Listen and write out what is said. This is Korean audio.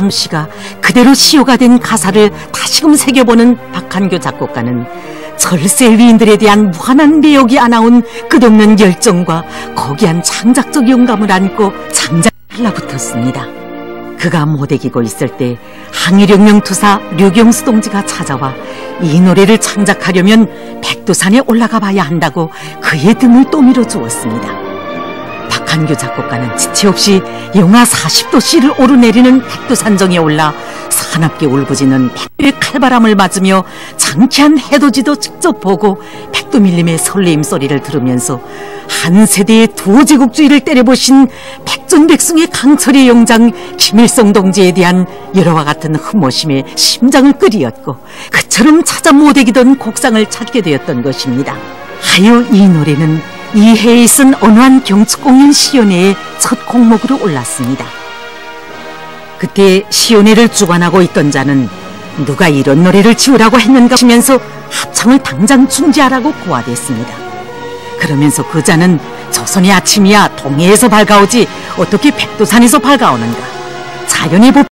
당시가 그대로 시효가 된 가사를 다시금 새겨보는 박한교 작곡가는 절세 위인들에 대한 무한한 매혹이 안아온 끝없는 열정과 거기한 창작적 영감을 안고 창작에 달라붙었습니다. 그가 못 이기고 있을 때 항일혁명 투사 류경수 동지가 찾아와 이 노래를 창작하려면 백두산에 올라가 봐야 한다고 그의 등을 떠밀어 주었습니다. 박한교 작곡가는 지체 없이 영하 40도씨를 오르내리는 백두산정에 올라 사납게 울부짖는 백두의 칼바람을 맞으며 장쾌한 해돋이도 직접 보고 백두밀림의 설레임 소리를 들으면서 한 세대의 도제국주의를 때려보신 백전백승의 강철의 영장 김일성 동지에 대한 열화와 같은 흠모심에 심장을 끓이었고 그처럼 찾아 못 이기던 곡상을 찾게 되었던 것입니다. 하여 이 노래는 이해에 쓴 언어한 경축공연 시연회의 첫 곡목으로 올랐습니다. 그때 시연회를 주관하고 있던 자는 누가 이런 노래를 지으라고 했는가 하면서 합창을 당장 중지하라고 고하됐습니다. 그러면서 그 자는 조선의 아침이야 동해에서 밝아오지 어떻게 백두산에서 밝아오는가, 자연의 법